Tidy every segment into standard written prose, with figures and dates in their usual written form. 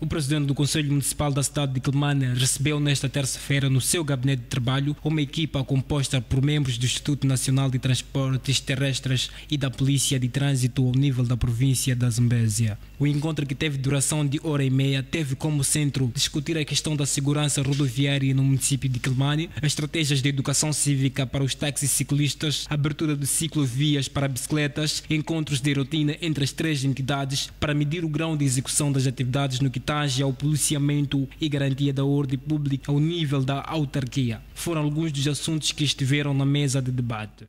O presidente do Conselho Municipal da cidade de Quelimane recebeu nesta terça-feira no seu gabinete de trabalho uma equipa composta por membros do Instituto Nacional de Transportes Terrestres e da Polícia de Trânsito ao nível da província da Zambésia. O encontro, que teve duração de hora e meia, teve como centro discutir a questão da segurança rodoviária no município de Quelimane, as estratégias de educação cívica para os táxis ciclistas, abertura de ciclovias para bicicletas, encontros de rotina entre as três entidades para medir o grau de execução das atividades no que tange ao policiamento e garantia da ordem pública ao nível da autarquia. Foram alguns dos assuntos que estiveram na mesa de debate.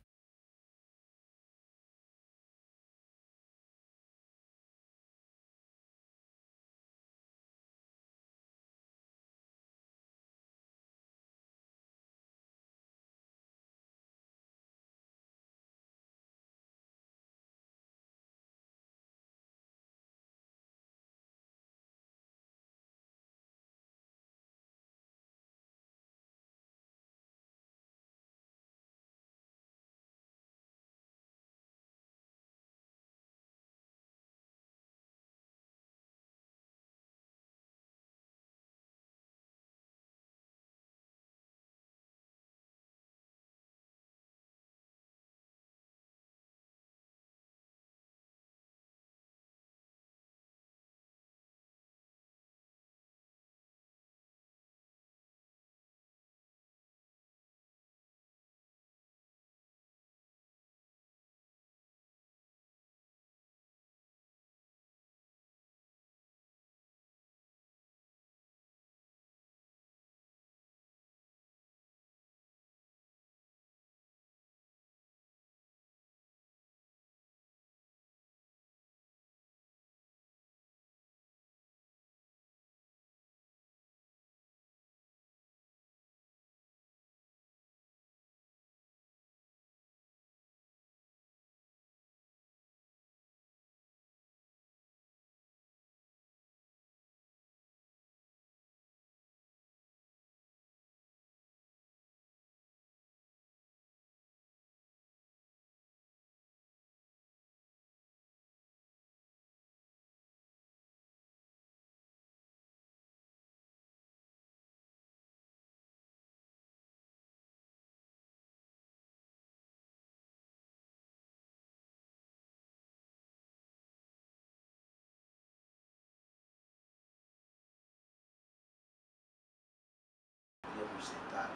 Podemos sentar,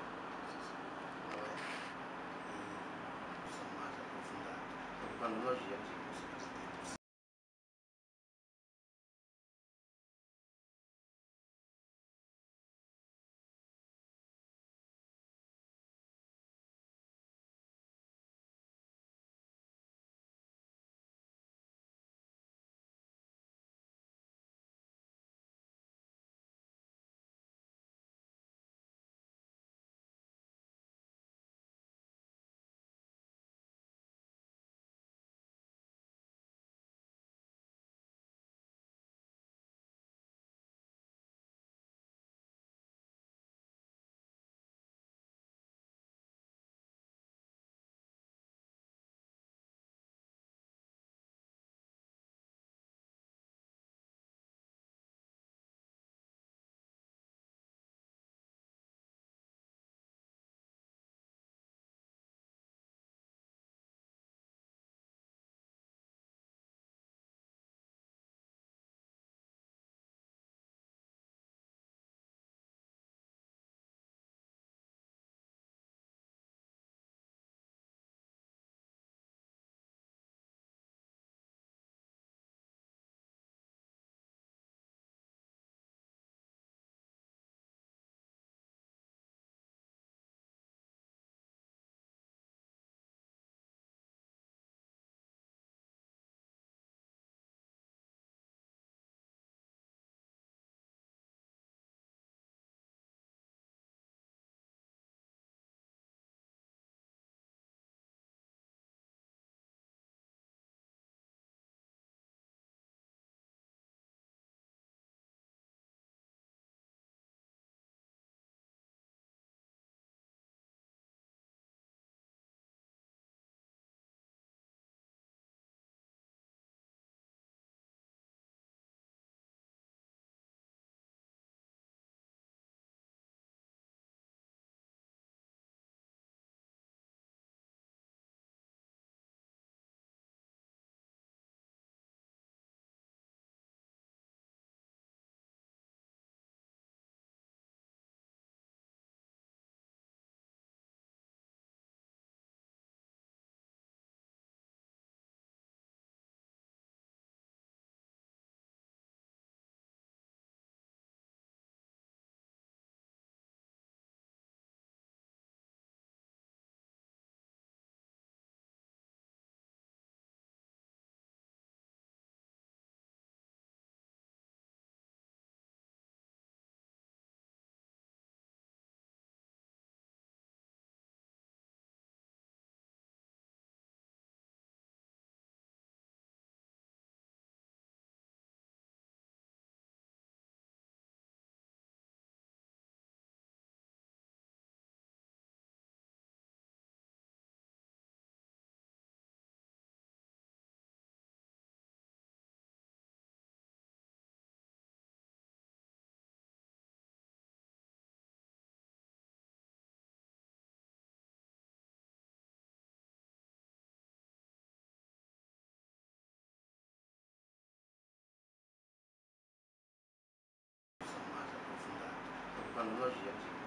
não é? E são mais aprofundados. Porque quando nós viemos quando nós viemos